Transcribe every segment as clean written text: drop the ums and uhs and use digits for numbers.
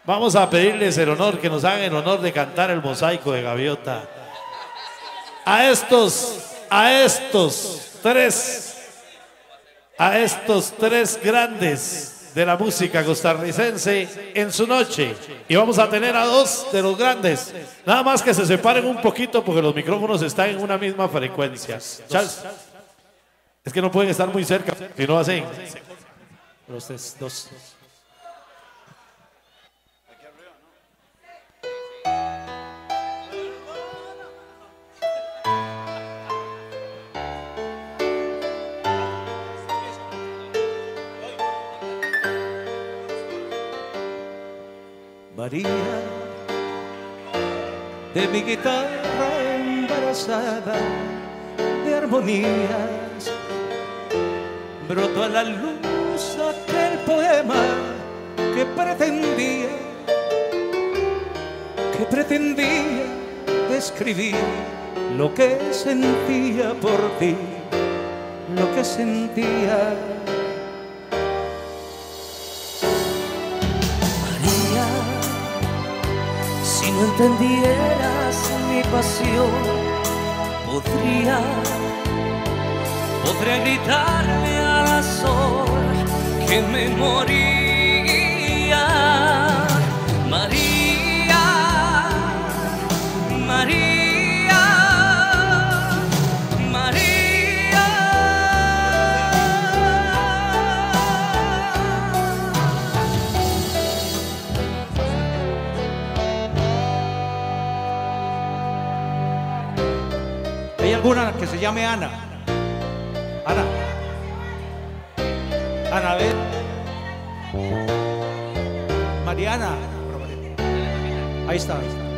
Vamos a pedirles el honor, que nos hagan el honor de cantar el Mosaico de Gaviota. A estos tres grandes de la música costarricense en su noche. Y vamos a tener a dos de los grandes. Nada más que se separen un poquito porque los micrófonos están en una misma frecuencia. Charles, es que no pueden estar muy cerca, si no hacen los dos. María, de mi guitarra embarazada de armonías, brotó a la luz aquel poema que pretendía describir lo que sentía por ti, lo que sentía. Si no entendieras mi pasión, podría gritarle al sol que me moría. María, María, María. ¿Hay alguna que se llame Ana? Ana. Ana, a ver. Mariana. Ahí está.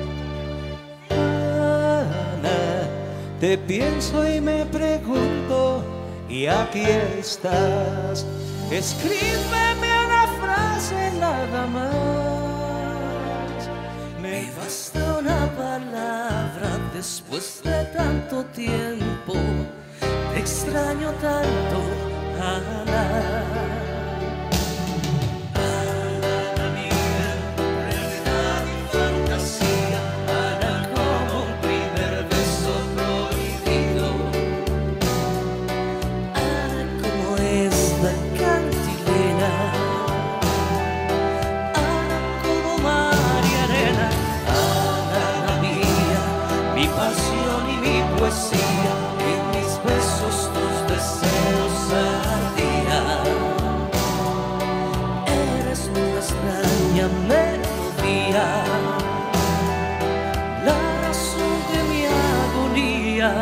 Ana, te pienso y me pregunto, y aquí estás. Escríbeme una frase nada más. Me basta una palabra después de tanto tiempo. Te extraño tanto, Ana. Ana mía, realidad y fantasía. Ana como un primer beso prohibido. Ana como esta cantilena. Ana como mar y arena. Ana mía, mi pasión y mi poesía. En mis besos tus deseos ardían. Eres una extraña melodía, la razón de mi agonía.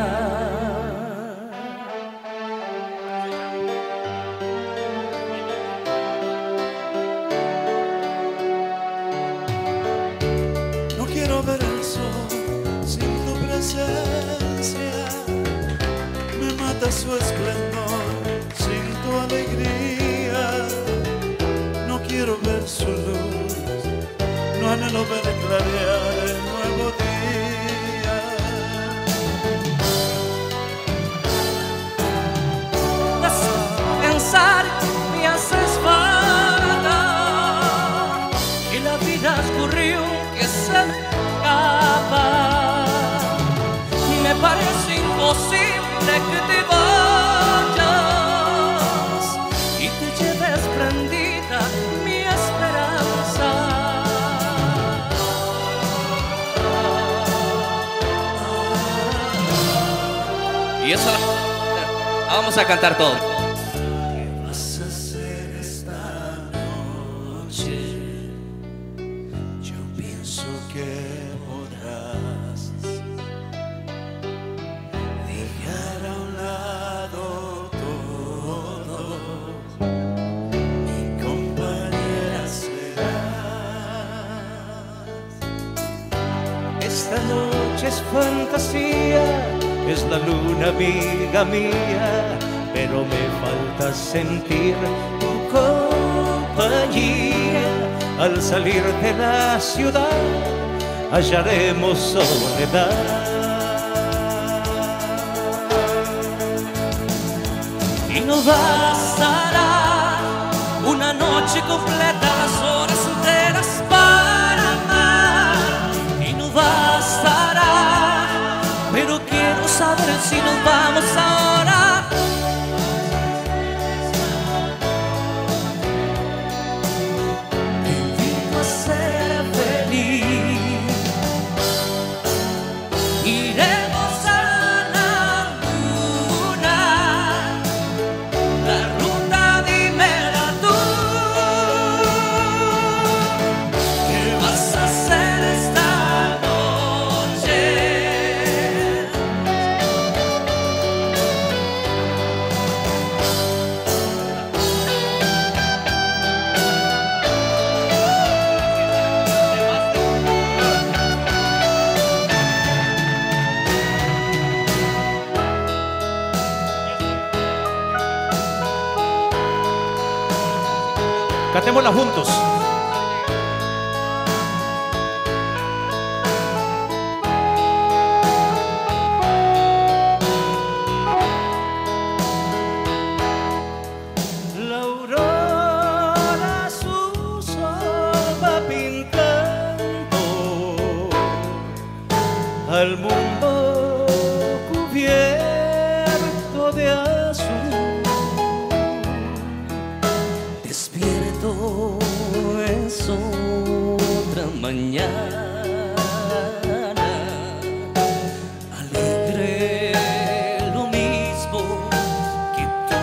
No quiero ver el sol sin tu presencia. Me mata su esplendor sin tu alegría. No quiero ver su luz, no anhelo ver clarear el nuevo día. Pensar me haces falta, que la vida escurrió, que se me escapa. Me parece imposible que te vayas y te lleves prendida mi esperanza. Y eso la vamos a cantar todo. ¿Qué vas a hacer esta noche? Yo pienso que podrás dejar a un lado todo. Mi compañera serás. Esta noche es fantasía, es la luna amiga mía, pero me falta sentir tu compañía. Al salir de la ciudad hallaremos soledad. Y no bastará una noche completa, las horas enteras para Cantémosla juntos. La aurora su sol va pintando al mundo cubierto de azul. Despierto es otra mañana, alegre lo mismo que tú.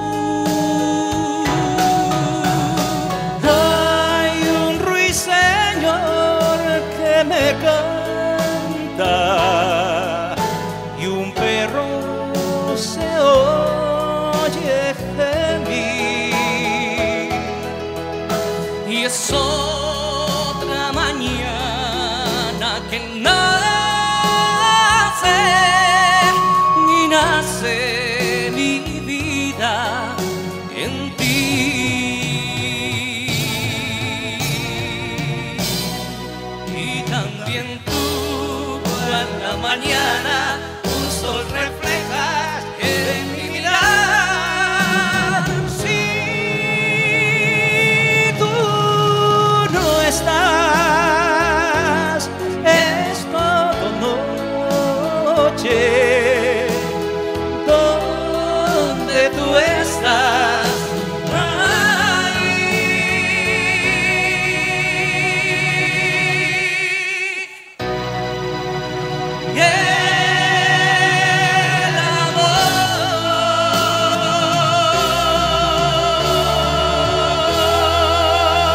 Hay un ruiseñor que me canta y un perro se oye gemir, y es otra mañana que nace y nace mi vida en ti. Y también tú a la mañana un sol reflejas en mi mirar. Si tú no estás, es todo noche. ¿Dónde tú estás? Y el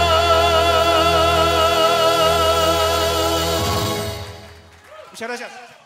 amor. Muchas gracias.